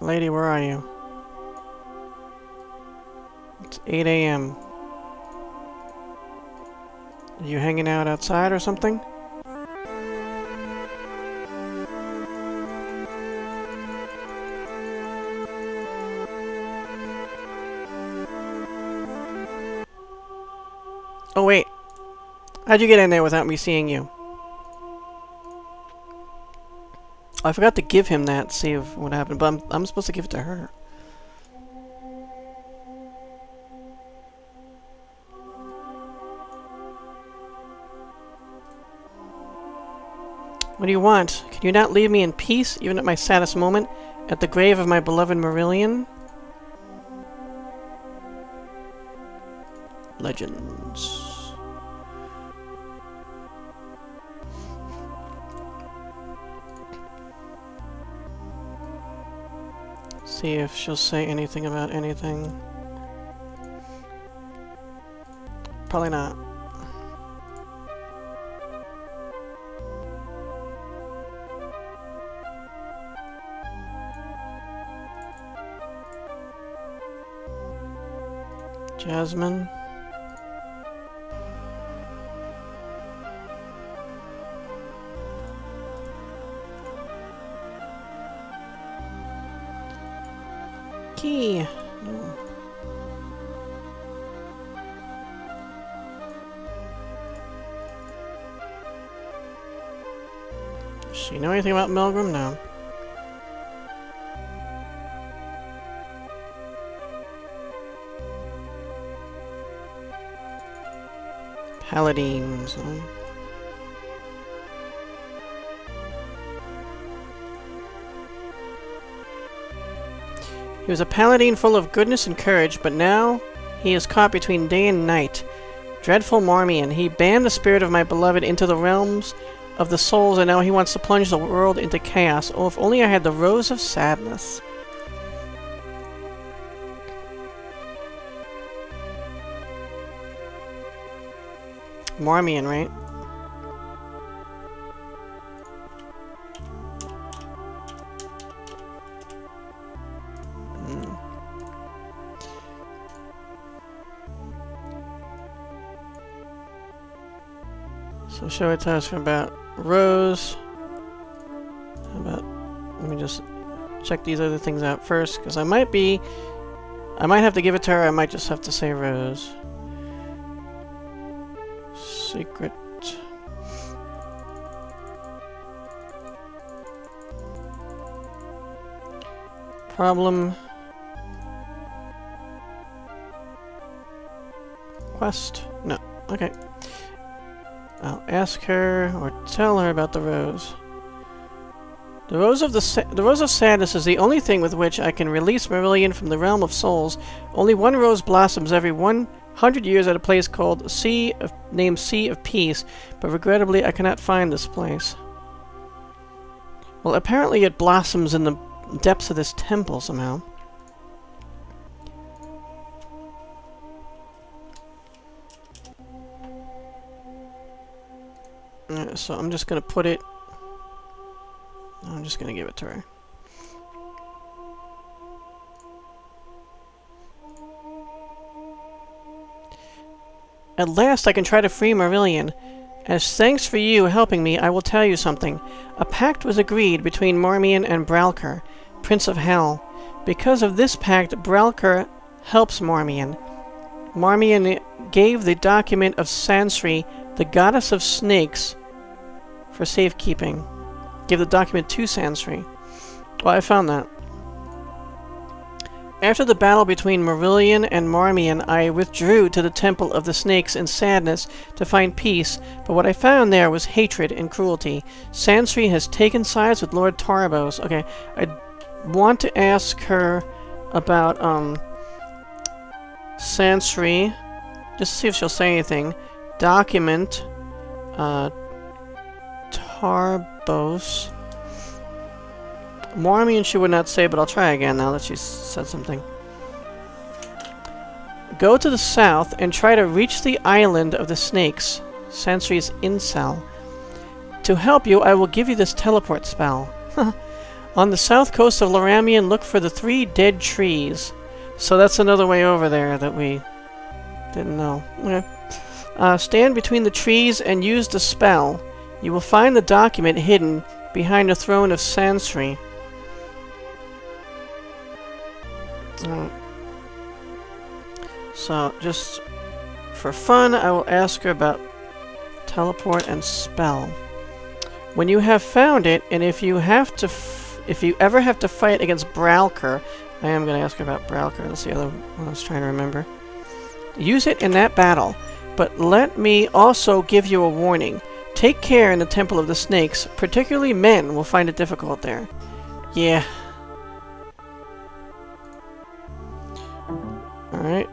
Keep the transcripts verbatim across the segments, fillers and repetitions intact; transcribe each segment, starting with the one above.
Lady, where are you? It's eight A M Are you hanging out outside or something? Oh wait. How'd you get in there without me seeing you? I forgot to give him that, see if what happened, but I'm, I'm supposed to give it to her. What do you want? Can you not leave me in peace, even at my saddest moment, at the grave of my beloved Marillion? Legends. See if she'll say anything about anything. Probably not. Jasmine. Key. No. Does she know anything about Milgram? No. Paladins. Huh? He was a paladin full of goodness and courage, but now he is caught between day and night. Dreadful Marmion, he banned the spirit of my beloved into the realms of the souls, and now he wants to plunge the world into chaos. Oh, if only I had the Rose of Sadness. Marmion, right? So show it to us about Rose. How about, let me just check these other things out first, because I might be, I might have to give it to her, I might just have to say Rose. Secret. Problem. Quest? No. Okay. I'll ask her or tell her about the rose. The rose of the sa the rose of sadness is the only thing with which I can release Marillion from the realm of souls. Only one rose blossoms every one hundred years at a place called Sea of named Sea of Peace, but regrettably I cannot find this place. Well, apparently it blossoms in the depths of this temple somehow. Uh, so I'm just gonna put it. I'm just gonna give it to her. At last I can try to free Marillion. As thanks for you helping me, I will tell you something. A pact was agreed between Marmion and Bralker, Prince of Hell. Because of this pact, Bralker helps Marmion. Marmion gave the document of Sansri, the goddess of snakes, for safekeeping. Give the document to Sansri. Well, I found that. After the battle between Marillion and Marmion, I withdrew to the Temple of the Snakes in sadness to find peace, but what I found there was hatred and cruelty. Sansri has taken sides with Lord Tarabos. Okay, I want to ask her about, um, Sansri, just to see if she'll say anything. Document, uh, Tarbos. Marmion she would not say, but I'll try again now that she's said something. Go to the south and try to reach the island of the snakes, Sansri's incel. To help you, I will give you this teleport spell. On the south coast of Lyramion, look for the three dead trees. So that's another way over there that we didn't know. Okay. Uh, stand between the trees and use the spell. You will find the document hidden behind the throne of Sansri. Uh, so, just for fun, I will ask her about teleport and spell. When you have found it, and if you have to, f if you ever have to fight against Bralker, I am going to ask her about Bralker. That's the other one I was trying to remember. Use it in that battle, but let me also give you a warning. Take care in the Temple of the Snakes. Particularly men will find it difficult there. Yeah. Alright.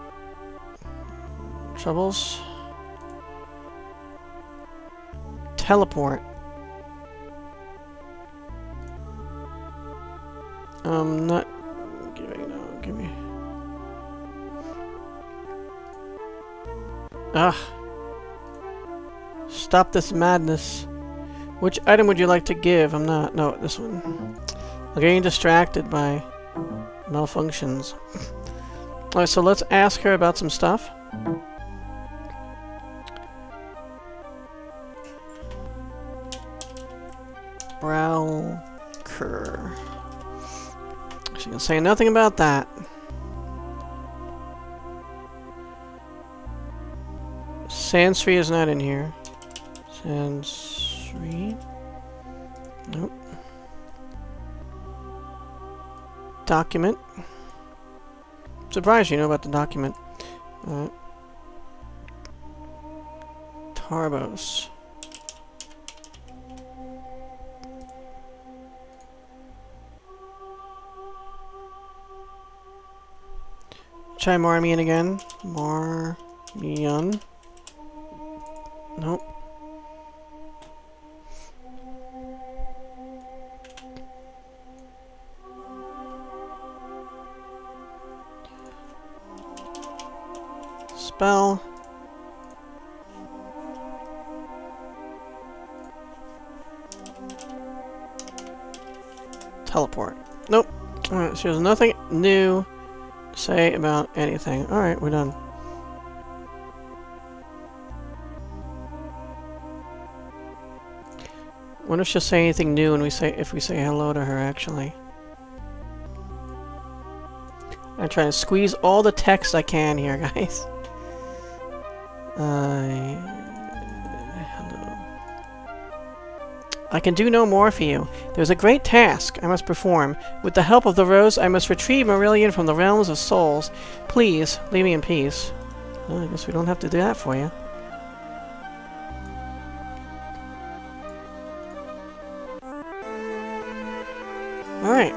Troubles. Teleport. Um, not giving, no, give me. Ugh. Stop this madness. Which item would you like to give? I'm not, no, this one. I'm getting distracted by malfunctions. Alright, so let's ask her about some stuff. Bralker. She can say nothing about that. Sansri is not in here. Sansri. Nope. Document. Surprised you know about the document. Alright. Tarbos. Try Marmion again. Marmion. Nope. Spell. Teleport. Nope. Alright, so there's nothing new to say about anything. Alright, we're done. Wonder if she'll say anything new when we say if we say hello to her actually. I'm trying to squeeze all the text I can here, guys. Uh, hello. I can do no more for you. There's a great task I must perform. With the help of the rose, I must retrieve Marillion from the realms of souls. Please, leave me in peace. Well, I guess we don't have to do that for you. Alright.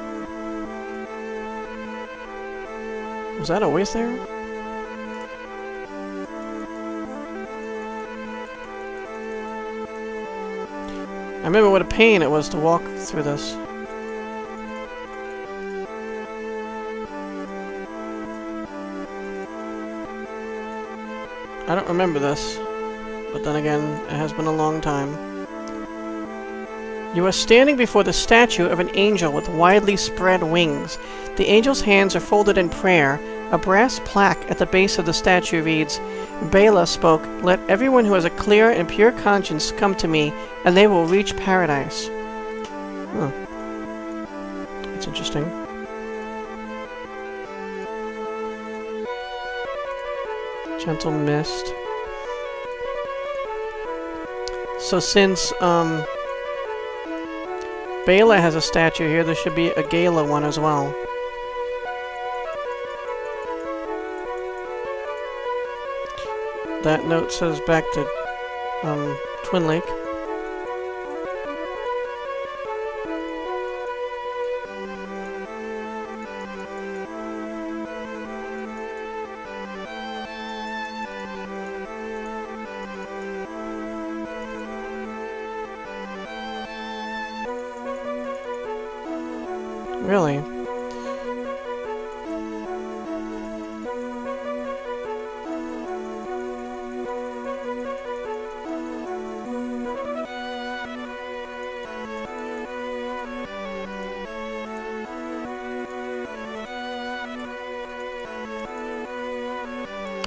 Was that always there? I remember what a pain it was to walk through this. I don't remember this, but then again, it has been a long time. You are standing before the statue of an angel with widely spread wings. The angel's hands are folded in prayer. A brass plaque at the base of the statue reads, Bela spoke, "Let everyone who has a clear and pure conscience come to me, and they will reach paradise." Huh. That's interesting. Gentle mist. So since, um... Bela has a statue here, there should be a Gala one as well. That note says back to, um, Twin Lake. Really?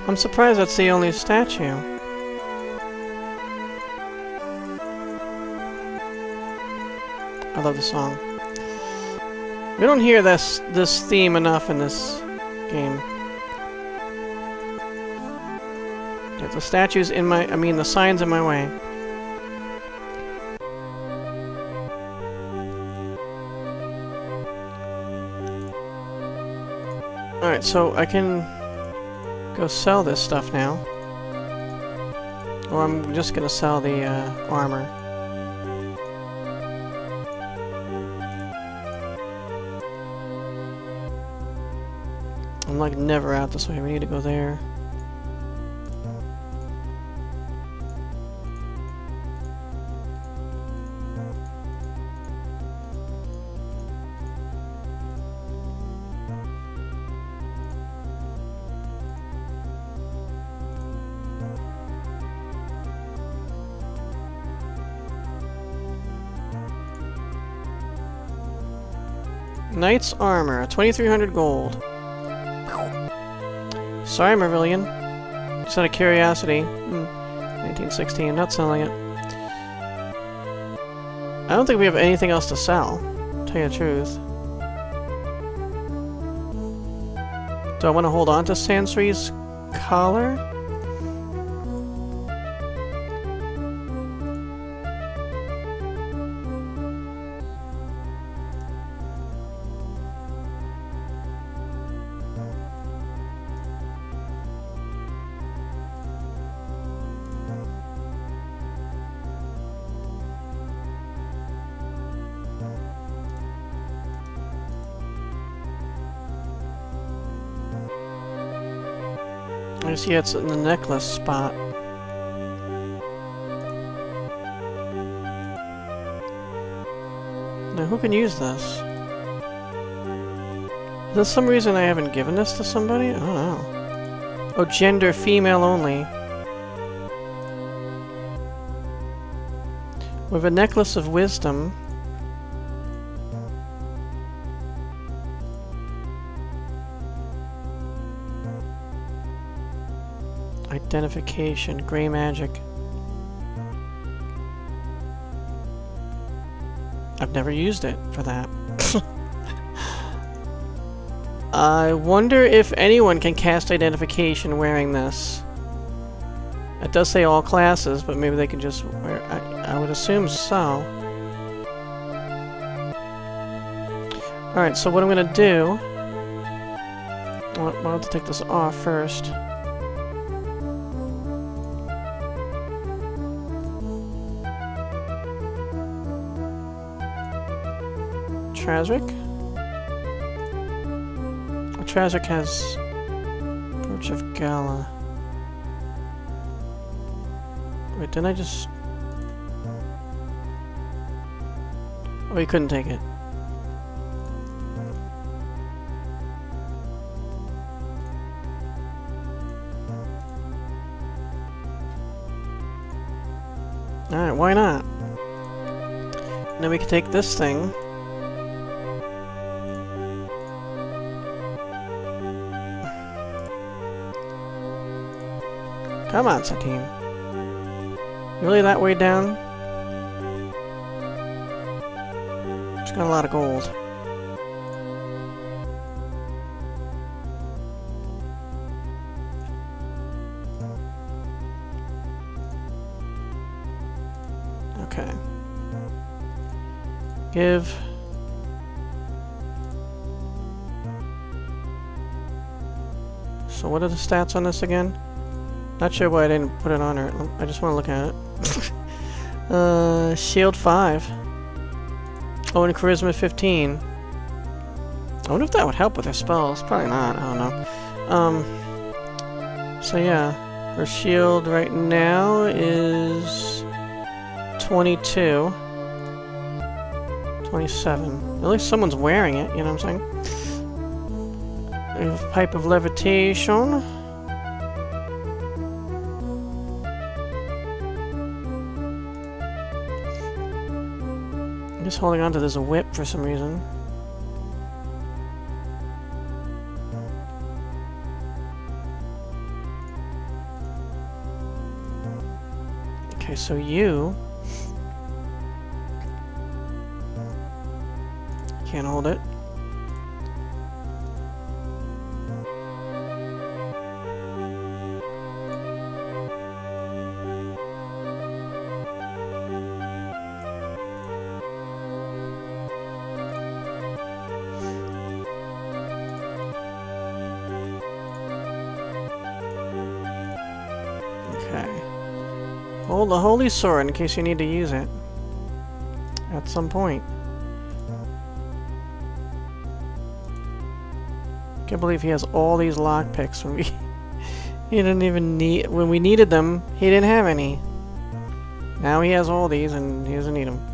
I'm surprised that's the only statue. I love the song. We don't hear this this theme enough in this game. Yeah, the statue's in my... I mean, the sign's in my way. Alright, so I can go sell this stuff now. Or I'm just gonna sell the uh, armor. I'm like never out this way. We need to go there. Knight's armor, twenty-three hundred gold. Sorry, Marillion. Just out of curiosity. Hmm. nineteen sixteen, not selling it. I don't think we have anything else to sell, to tell you the truth. Do I want to hold on to Sansri's collar? I see it's in the necklace spot. Now, who can use this? Is there some reason I haven't given this to somebody? I don't know. Oh, gender female only. With a necklace of wisdom. Identification, gray magic. I've never used it for that. I wonder if anyone can cast identification wearing this. It does say all classes, but maybe they can just wear... I, I would assume so. Alright, so what I'm gonna do... Well, I'll have to take this off first. Trazric? Oh, Trazric has Brooch of Gala. Wait, didn't I just... Oh, he couldn't take it. Alright, why not? And then we can take this thing. Come on, Satine. You really that way down? It's got a lot of gold. Okay. Give... So what are the stats on this again? Not sure why I didn't put it on her. I just want to look at it. uh, Shield five. Oh, and Charisma fifteen. I wonder if that would help with her spells. Probably not. I don't know. Um. So yeah, her shield right now is twenty-two. twenty-seven. At least someone's wearing it. You know what I'm saying? We have Pipe of Levitation. I'm just holding on to this whip for some reason. Okay, so you can't hold it. Hold the holy sword in case you need to use it at some point. Can't believe he has all these lockpicks when we he didn't even need when we needed them. He didn't have any. Now he has all these and he doesn't need them.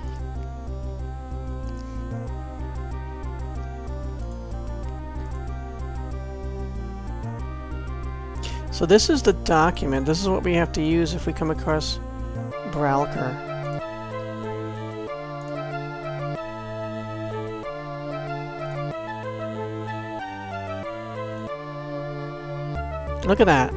So this is the document. This is what we have to use if we come across Bralker. Look at that.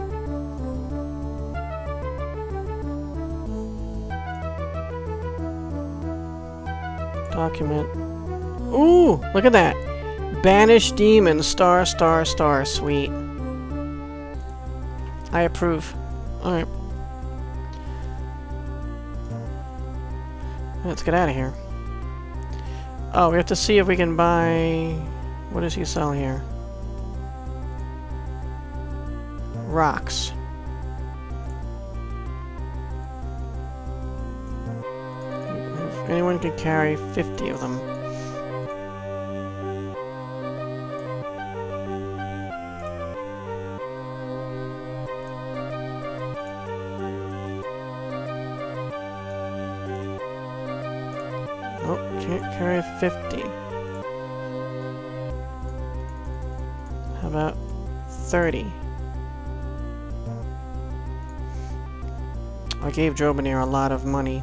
Document. Ooh, look at that. Banish demon, star, star, star. Sweet. I approve. Alright. Let's get out of here. Oh, we have to see if we can buy... What does he sell here? Rocks. If anyone could carry fifty of them. Carry fifty. How about thirty? I gave Drobanir a lot of money.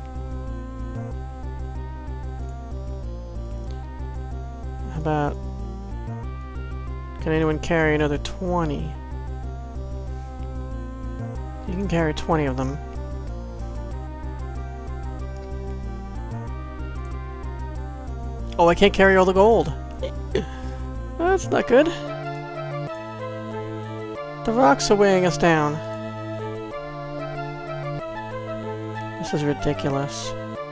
How about... Can anyone carry another twenty? You can carry twenty of them. Oh, I can't carry all the gold. That's not good. The rocks are weighing us down. This is ridiculous.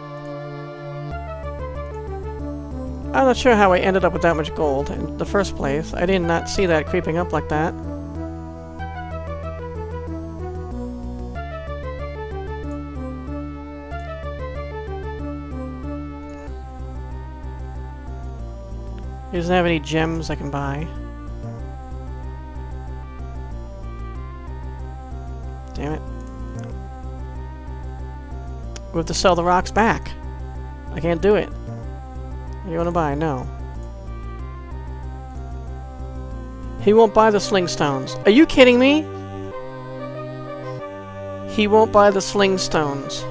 I'm not sure how I ended up with that much gold in the first place. I did not see that creeping up like that. He doesn't have any gems I can buy. Damn it. We have to sell the rocks back. I can't do it. What do you want to buy? No. He won't buy the sling stones. Are you kidding me? He won't buy the sling stones.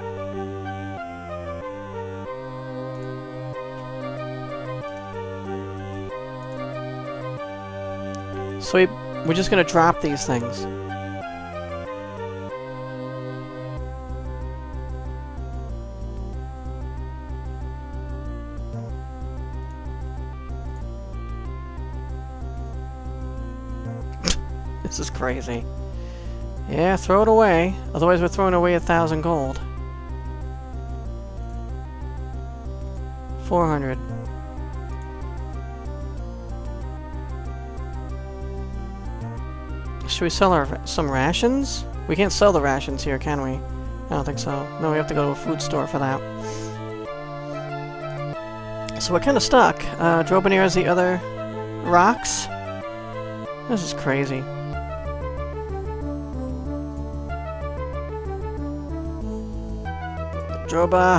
So we, we're just gonna drop these things. This is crazy. Yeah, throw it away. Otherwise we're throwing away a thousand gold. Four hundred. Should we sell our some rations? We can't sell the rations here, can we? I don't think so. No, we have to go to a food store for that. So we're kind of stuck. Uh, Drobanir has the other rocks. This is crazy. Droba.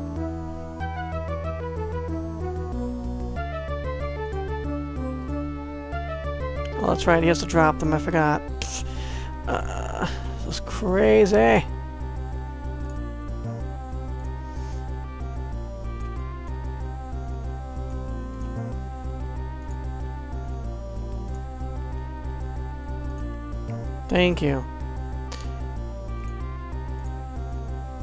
Oh, that's right, he has to drop them, I forgot. Uh, this is crazy. Thank you.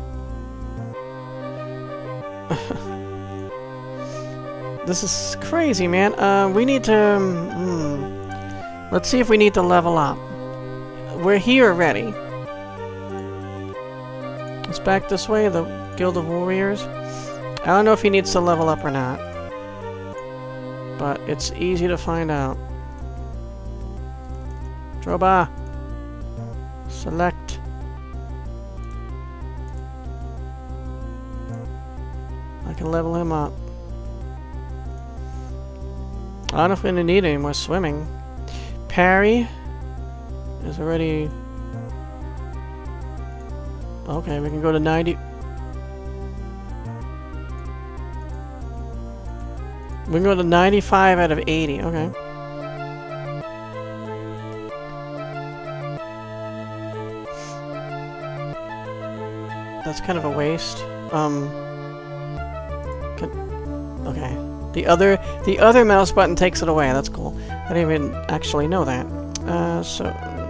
This is crazy, man. Uh, we need to... Um, hmm. Let's see if we need to level up. We're here already. It's back this way, the Guild of Warriors. I don't know if he needs to level up or not. But it's easy to find out. Droba! Select. I can level him up. I don't know if we're gonna need any more swimming. Parry is already... Okay, we can go to ninety... We can go to ninety-five out of eighty, okay. That's kind of a waste. Um... Can, okay. The other, the other mouse button takes it away. That's cool. I didn't even actually know that. Uh, so...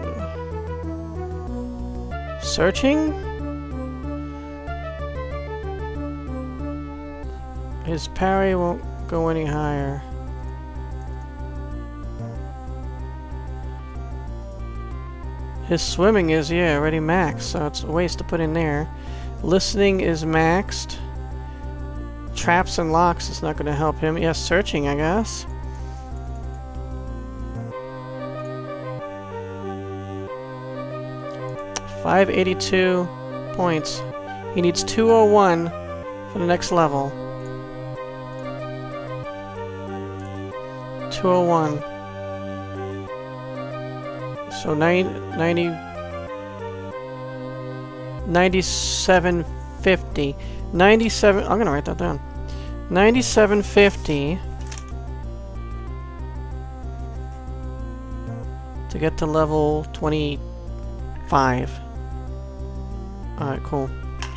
Searching? His parry won't go any higher. His swimming is, yeah, already maxed, so it's a waste to put in there. Listening is maxed. Traps and locks is not going to help him. Yeah, searching, I guess. five eighty-two points. He needs two oh one for the next level. two oh one. So ninety... ninety-seven fifty. ninety-seven... I'm gonna write that down. ninety-seven fifty to get to level twenty-five. Alright, cool.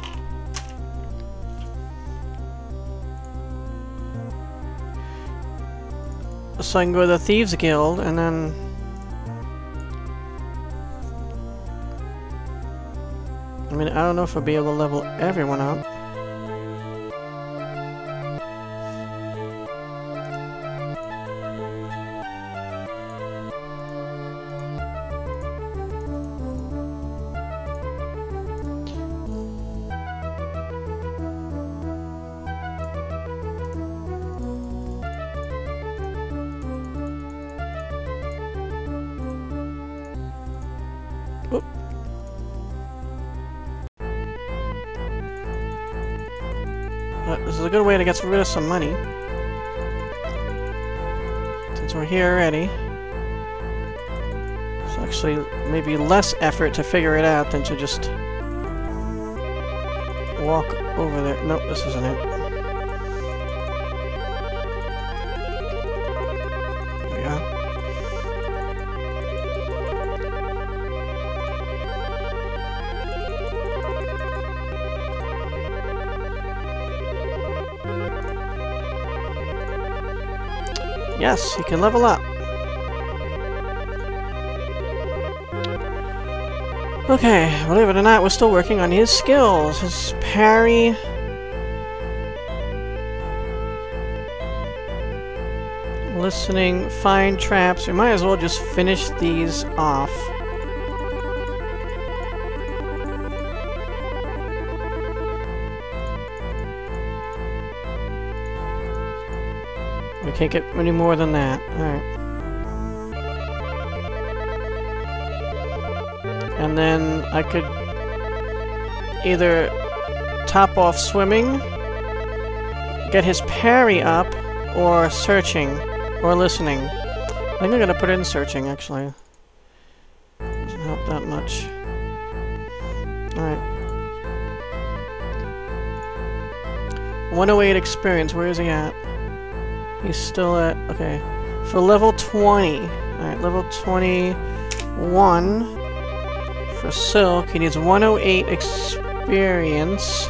So I can go to the Thieves Guild and then... I mean, I don't know if I'll be able to level everyone up. Oop. But this is a good way to get rid of some money. Since we're here already. It's actually maybe less effort to figure it out than to just walk over there. Nope, this isn't it. There we go. Yes, he can level up. Okay, believe it or not, we're still working on his skills. His parry. Listening, find traps. We might as well just finish these off. We can't get any more than that. Alright. And then I could either top off swimming, get his parry up, or searching, or listening. I think I'm gonna put it in searching, actually. Doesn't help that much. Alright. one oh eight experience, where is he at? He's still at, okay, for level twenty. Alright, level twenty-one for Silk. He needs one oh eight experience.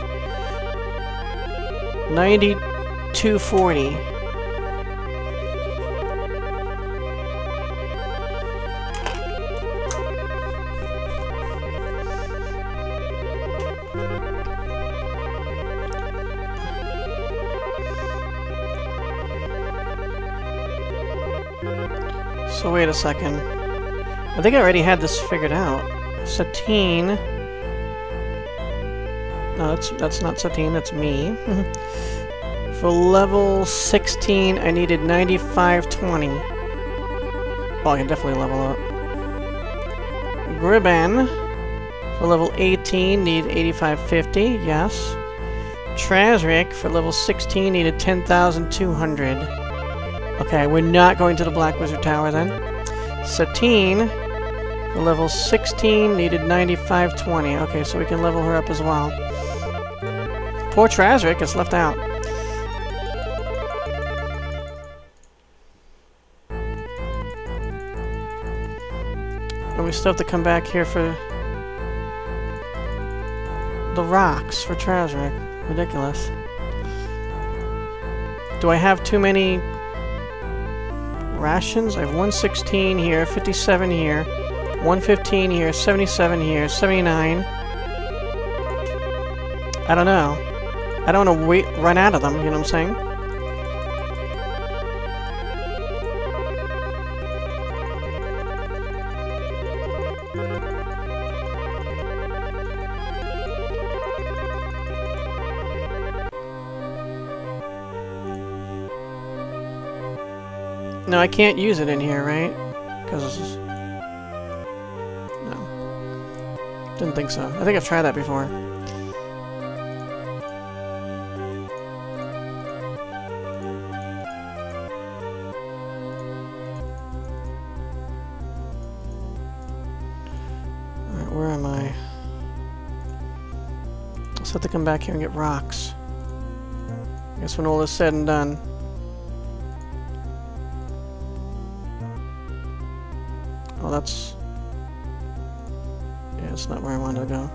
ninety-two forty. So wait a second. I think I already had this figured out. Satine. No, that's that's not Satine, that's me. For level sixteen, I needed ninety-five twenty. Oh, I can definitely level up. Griban. For level eighteen, need eighty-five fifty, yes. Trasric, for level sixteen, needed ten thousand two hundred. Okay, we're not going to the Black Wizard Tower then. Satine, for level sixteen, needed ninety-five twenty. Okay, so we can level her up as well. Poor Trasric gets left out. And we still have to come back here for the rocks for Trasric. Ridiculous. Do I have too many rations? I have one sixteen here, fifty-seven here, one fifteen here, seventy-seven here, seventy-nine. I don't know. I don't want to wait, run out of them, you know what I'm saying? No, I can't use it in here, right? Because this is... No. Didn't think so. I think I've tried that before. Alright, where am I? Let's have to come back here and get rocks. I guess when all is said and done. Oh, that's... Yeah, it's not where I wanted to go.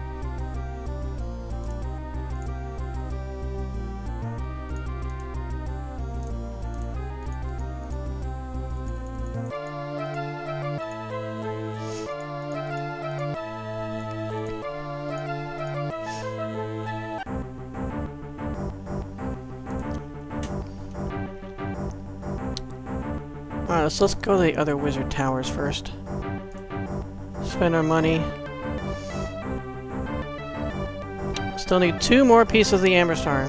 Alright, so let's go to the other wizard towers first. Spend our money. Still need two more pieces of the Amberstar.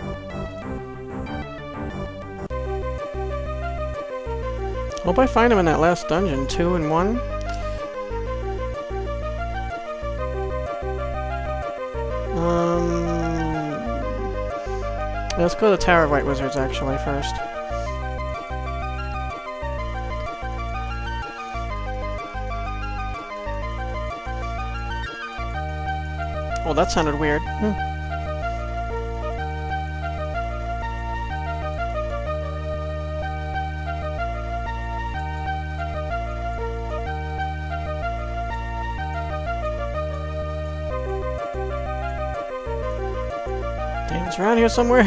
Hope I find them in that last dungeon. Two and one. Um, let's go to the Tower of White Wizards actually first. Oh, that sounded weird. Hmm. Damn, it's around here somewhere.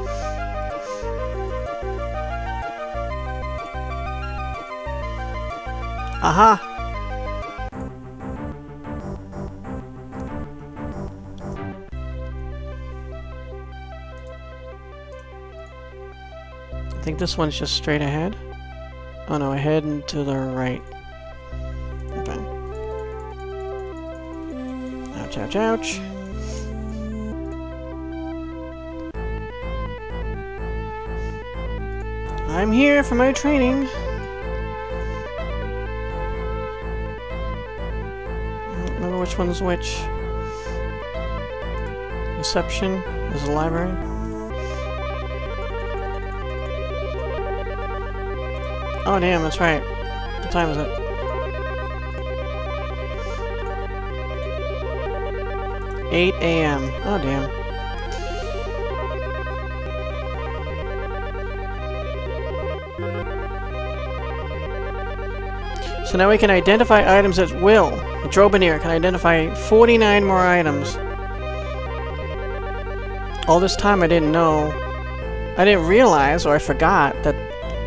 Aha! I think this one's just straight ahead. Oh no, ahead and to the right. Okay. Ouch, ouch, ouch. I'm here for my training. I don't remember which one's which. Reception is the library. Oh damn, that's right. What time is it? eight A M Oh damn. So now we can identify items at will. Drobanir can identify forty-nine more items. All this time I didn't know. I didn't realize, or I forgot, that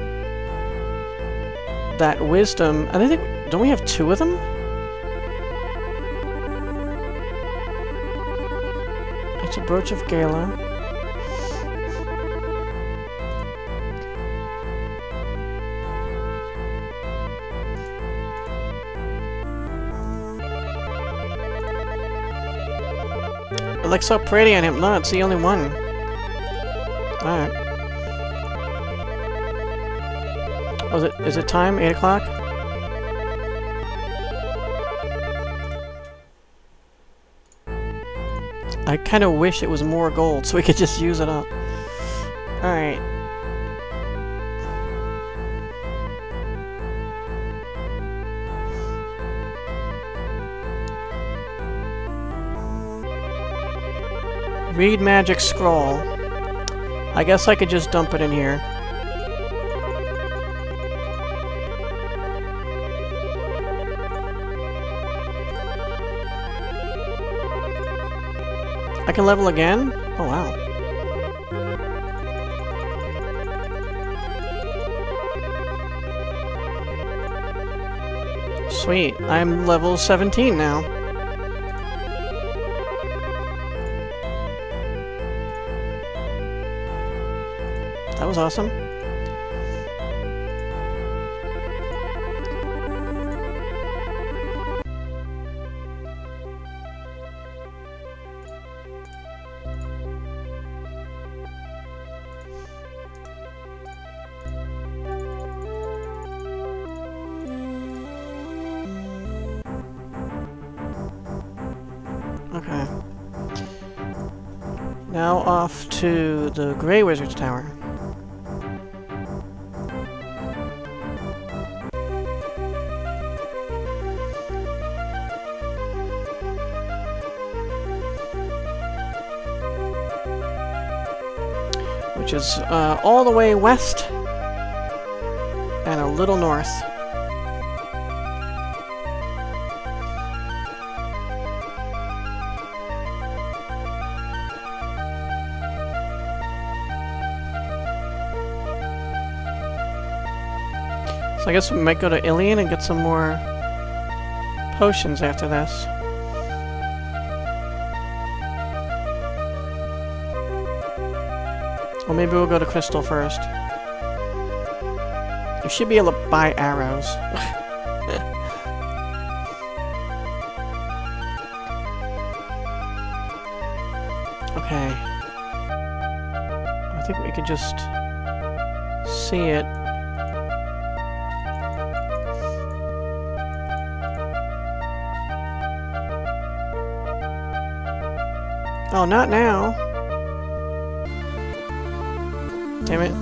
that wisdom... I think... Don't we have two of them? It's a Brooch of Gala. looks so pretty on him. No, it's the only one. Alright. Oh, is it, is it time? eight o'clock? I kind of wish it was more gold so we could just use it up. Alright. Read magic scroll. I guess I could just dump it in here. I can level again? Oh, wow. Sweet. I'm level seventeen now. That was awesome. Okay. Now off to the Grey Wizard's Tower. Which is uh, all the way west and a little north. So I guess we might go to Ilion and get some more potions after this. Or maybe we'll go to Crystal first. You should be able to buy arrows. Okay. I think we could just see it. Oh, not now. Damn it.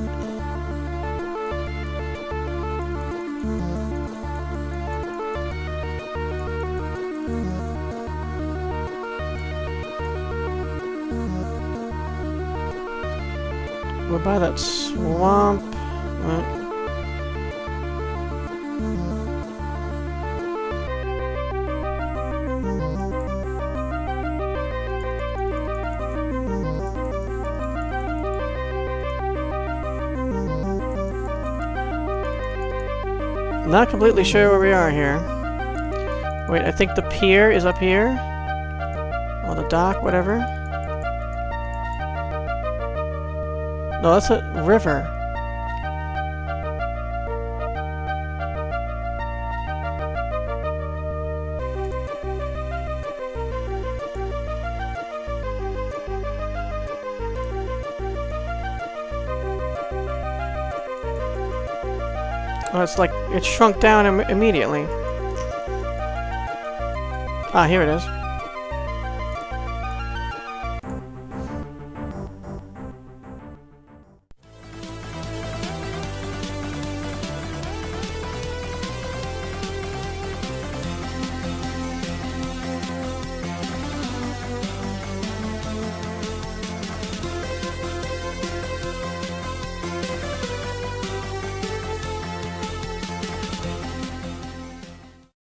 We're by that swamp. Uh, Not completely sure where we are here. Wait, I think the pier is up here. Or the dock, whatever. No, that's a river. Oh, it's like, it shrunk down im immediately. Ah, here it is.